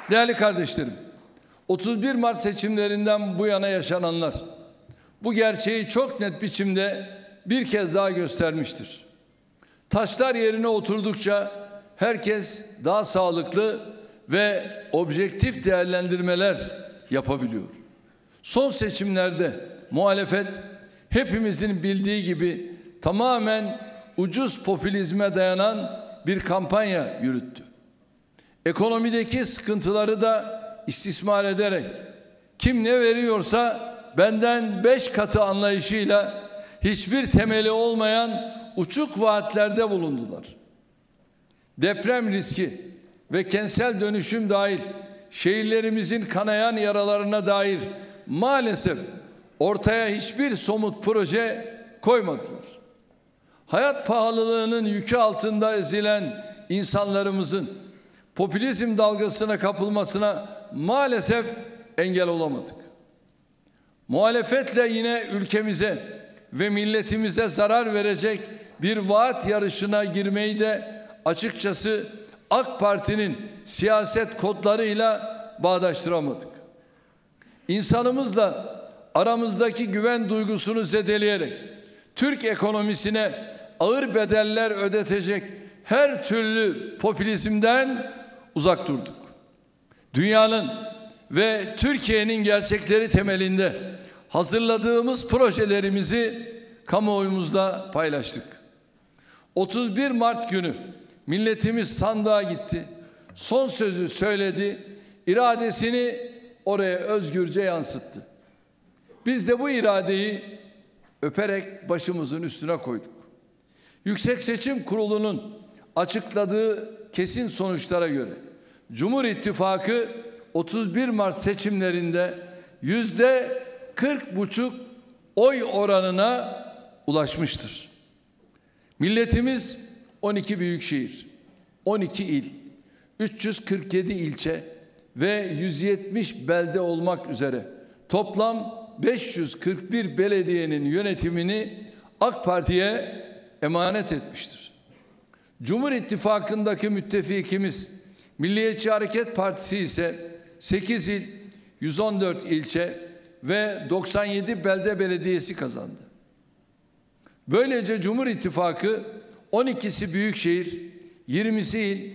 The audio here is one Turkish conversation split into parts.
Değerli kardeşlerim, 31 Mart seçimlerinden bu yana yaşananlar bu gerçeği çok net biçimde bir kez daha göstermiştir. Taşlar yerine oturdukça herkes daha sağlıklı ve objektif değerlendirmeler yapabiliyor. Son seçimlerde muhalefet hepimizin bildiği gibi tamamen ucuz popülizme dayanan bir kampanya yürüttü. Ekonomideki sıkıntıları da istismar ederek kim ne veriyorsa benden 5 katı anlayışıyla hiçbir temeli olmayan uçuk vaatlerde bulundular. Deprem riski ve kentsel dönüşüm dahil şehirlerimizin kanayan yaralarına dair maalesef ortaya hiçbir somut proje koymadılar. Hayat pahalılığının yükü altında ezilen insanlarımızın popülizm dalgasına kapılmasına maalesef engel olamadık. Muhalefetle yine ülkemize ve milletimize zarar verecek bir vaat yarışına girmeyi de açıkçası AK Parti'nin siyaset kodlarıyla bağdaştıramadık. İnsanımızla aramızdaki güven duygusunu zedeleyerek Türk ekonomisine ağır bedeller ödetecek her türlü popülizmden uzak durduk. Dünyanın ve Türkiye'nin gerçekleri temelinde hazırladığımız projelerimizi kamuoyumuzla paylaştık. 31 Mart günü milletimiz sandığa gitti, son sözü söyledi, iradesini oraya özgürce yansıttı. Biz de bu iradeyi öperek başımızın üstüne koyduk. Yüksek Seçim Kurulu'nun açıkladığı kesin sonuçlara göre Cumhur İttifakı 31 Mart seçimlerinde %40,5 oy oranına ulaşmıştır. Milletimiz 12 büyükşehir, 12 il, 347 ilçe ve 170 belde olmak üzere toplam 541 belediyenin yönetimini AK Parti'ye emanet etmiştir. Cumhur İttifakı'ndaki müttefikimiz Milliyetçi Hareket Partisi ise 8 il, 114 ilçe ve 97 belde belediyesi kazandı. Böylece Cumhur İttifakı 12'si büyükşehir, 20'si il,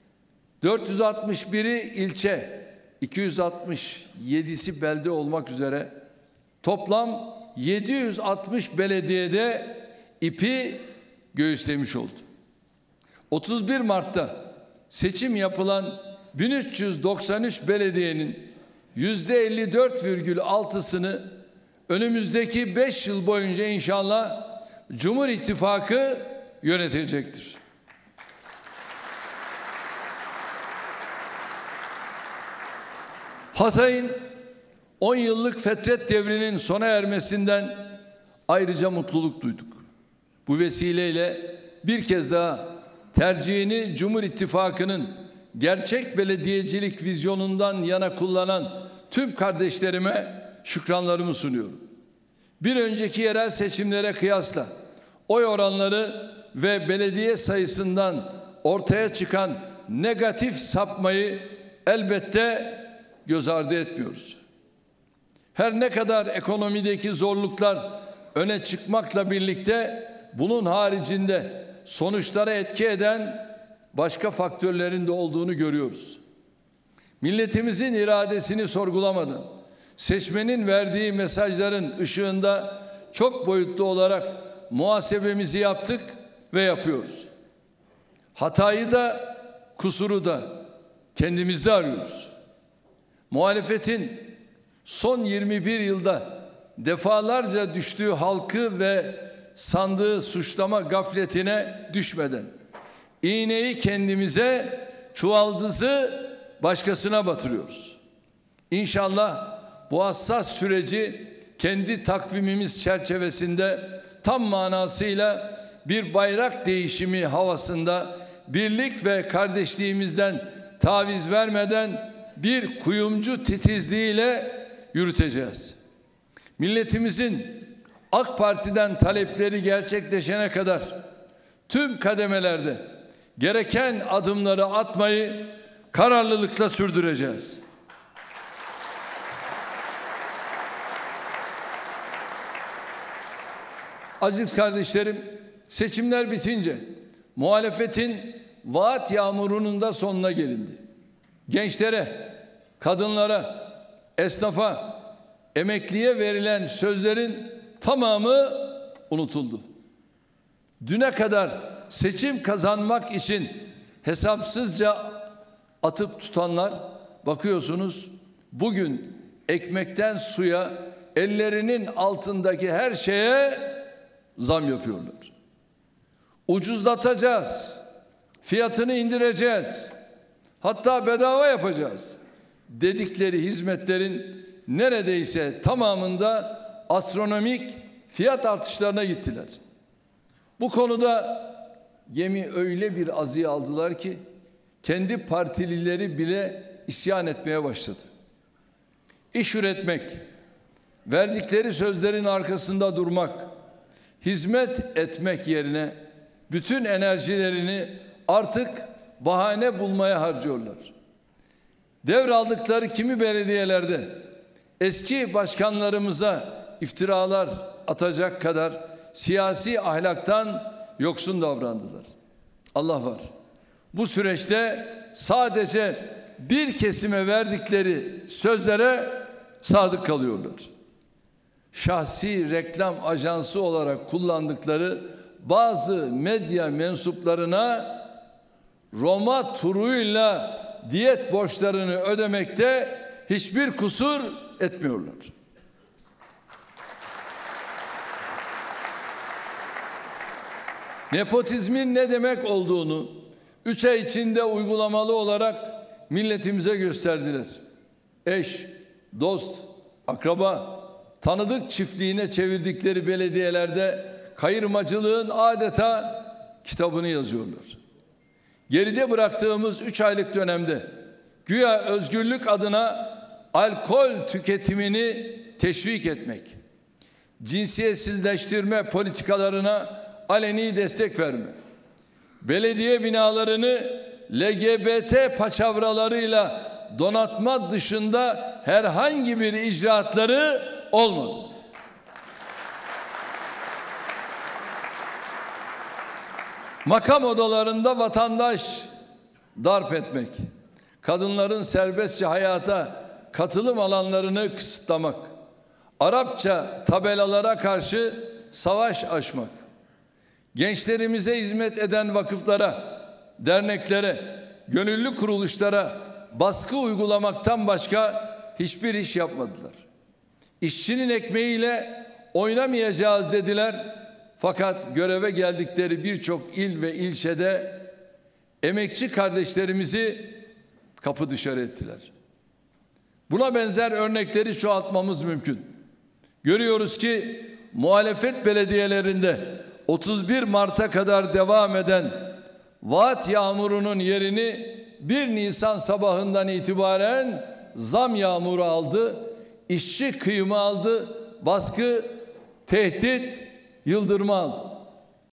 461'i ilçe, 267'si belde olmak üzere toplam 760 belediyede ipi göğüslemiş oldu. 31 Mart'ta seçim yapılan 1393 belediyenin %54,6'sını önümüzdeki 5 yıl boyunca inşallah Cumhur İttifakı yönetecektir. Hatay'ın 10 yıllık fetret devrinin sona ermesinden ayrıca mutluluk duyduk. Bu vesileyle bir kez daha tercihini Cumhur İttifakı'nın gerçek belediyecilik vizyonundan yana kullanan tüm kardeşlerime şükranlarımı sunuyorum. Bir önceki yerel seçimlere kıyasla oy oranları ve belediye sayısından ortaya çıkan negatif sapmayı elbette göz ardı etmiyoruz. Her ne kadar ekonomideki zorluklar öne çıkmakla birlikte bunun haricinde sonuçlara etki eden başka faktörlerin de olduğunu görüyoruz. Milletimizin iradesini sorgulamadan, seçmenin verdiği mesajların ışığında çok boyutlu olarak muhasebemizi yaptık ve yapıyoruz. Hatayı da, kusuru da kendimizde arıyoruz. Muhalefetin son 21 yılda defalarca düştüğü halkı ve sandığı suçlama gafletine düşmeden iğneyi kendimize, çuvaldızı başkasına batırıyoruz. İnşallah bu hassas süreci kendi takvimimiz çerçevesinde tam manasıyla bir bayrak değişimi havasında birlik ve kardeşliğimizden taviz vermeden bir kuyumcu titizliğiyle yürüteceğiz. Milletimizin AK Parti'den talepleri gerçekleşene kadar tüm kademelerde gereken adımları atmayı, kararlılıkla sürdüreceğiz. Aziz kardeşlerim, seçimler bitince muhalefetin vaat yağmurunun da sonuna gelindi. Gençlere, kadınlara, esnafa, emekliye verilen sözlerin tamamı unutuldu. Düne kadar seçim kazanmak için hesapsızca atıp tutanlar, bakıyorsunuz bugün ekmekten suya, ellerinin altındaki her şeye zam yapıyorlar. Ucuzlatacağız, fiyatını indireceğiz, hatta bedava yapacağız dedikleri hizmetlerin neredeyse tamamında astronomik fiyat artışlarına gittiler. Bu konuda gemi öyle bir azıya aldılar ki kendi partilileri bile isyan etmeye başladı. İş üretmek, verdikleri sözlerin arkasında durmak, hizmet etmek yerine bütün enerjilerini artık bahane bulmaya harcıyorlar. Devraldıkları kimi belediyelerde eski başkanlarımıza iftiralar atacak kadar siyasi ahlaktan yoksun davrandılar. Allah var. Bu süreçte sadece bir kesime verdikleri sözlere sadık kalıyorlar. Şahsi reklam ajansı olarak kullandıkları bazı medya mensuplarına Roma turuyla diyet borçlarını ödemekte hiçbir kusur etmiyorlar. Nepotizmin ne demek olduğunu 3 ay içinde uygulamalı olarak milletimize gösterdiler. Eş, dost, akraba, tanıdık çiftliğine çevirdikleri belediyelerde kayırmacılığın adeta kitabını yazıyorlar. Geride bıraktığımız 3 aylık dönemde güya özgürlük adına alkol tüketimini teşvik etmek, cinsiyetsizleştirme politikalarına aleni destek verme, belediye binalarını LGBT paçavralarıyla donatma dışında herhangi bir icraatları olmadı. Makam odalarında vatandaş darp etmek, kadınların serbestçe hayata katılım alanlarını kısıtlamak, Arapça tabelalara karşı savaş açmak, gençlerimize hizmet eden vakıflara, derneklere, gönüllü kuruluşlara baskı uygulamaktan başka hiçbir iş yapmadılar. İşçinin ekmeğiyle oynamayacağız dediler. Fakat göreve geldikleri birçok il ve ilçede emekçi kardeşlerimizi kapı dışarı ettiler. Buna benzer örnekleri çoğaltmamız mümkün. Görüyoruz ki muhalefet belediyelerinde 31 Mart'a kadar devam eden vaat yağmurunun yerini 1 Nisan sabahından itibaren zam yağmuru aldı, işçi kıyımı aldı, baskı, tehdit, yıldırma aldı.